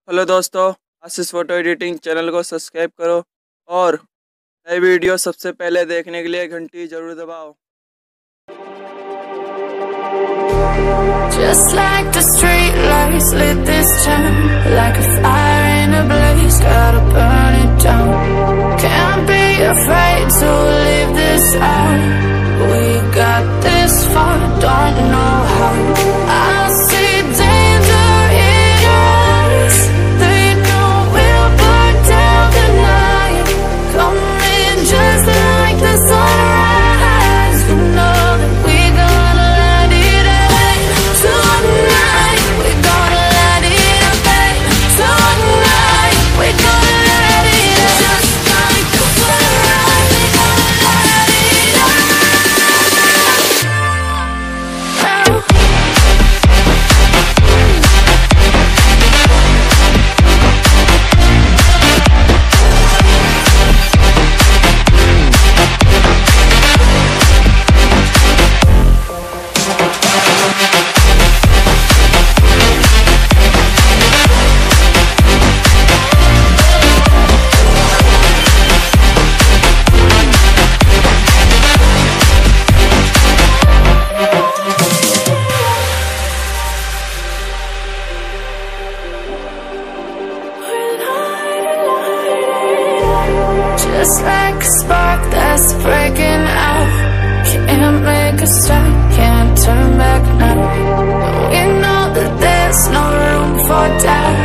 हेलो दोस्तों, Ashish photo editing channel को subscribe करो और नई वीडियो सबसे पहले देखने के लिए घंटी जरूर दबाओ। Just like the street lights lit this town, like a fire in a blaze, gotta burn it down. Can't be afraid to leave this out. We got this far, don't know how. I see danger in your eyes. They know we'll burn down the night. Coming just like the sunrise. You know that we gonna light it up. Tonight, we're gonna light it up. Tonight, we're gonna light it up. Just like the sunrise, we're gonna light it up. Just like a spark that's breaking out. Can't make a stop, can't turn back now. We know that there's no room for doubt.